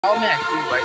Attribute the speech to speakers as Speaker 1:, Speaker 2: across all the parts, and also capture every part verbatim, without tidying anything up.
Speaker 1: आओ मैं एक्टिव भाई।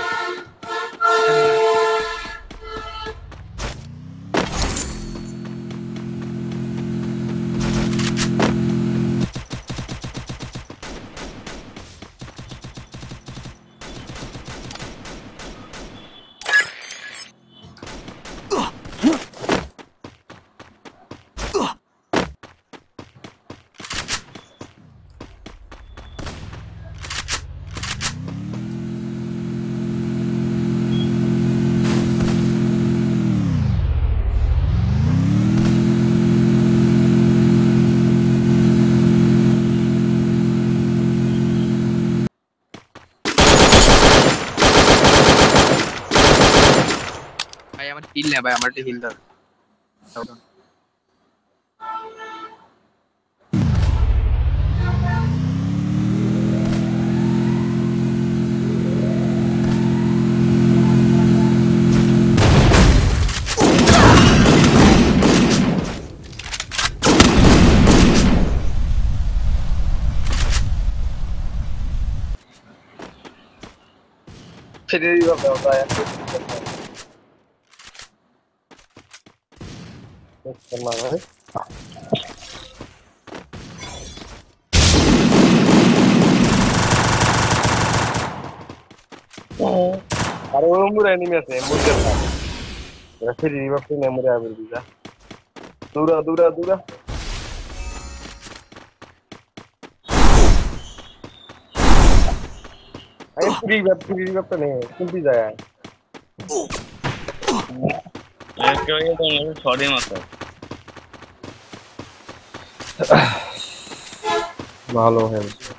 Speaker 1: ভাই আমার হিল না ভাই, আমার একটা হিল দাও।
Speaker 2: ছেড়ে দিবা বাবা এত করলাম ভাই। আরে ও মুরে এনিমি আছে মুরে না ছেড়ে দিবা তুই মুরে আবার দিবা দূরা দূরা দূরা আরে ফ্রি ব্যাপ ফ্রি ব্যাপ তো নেই কোনটি যায়
Speaker 3: एक ये तो मुझे छोड़ी मत
Speaker 2: ভালো হ্যাঁ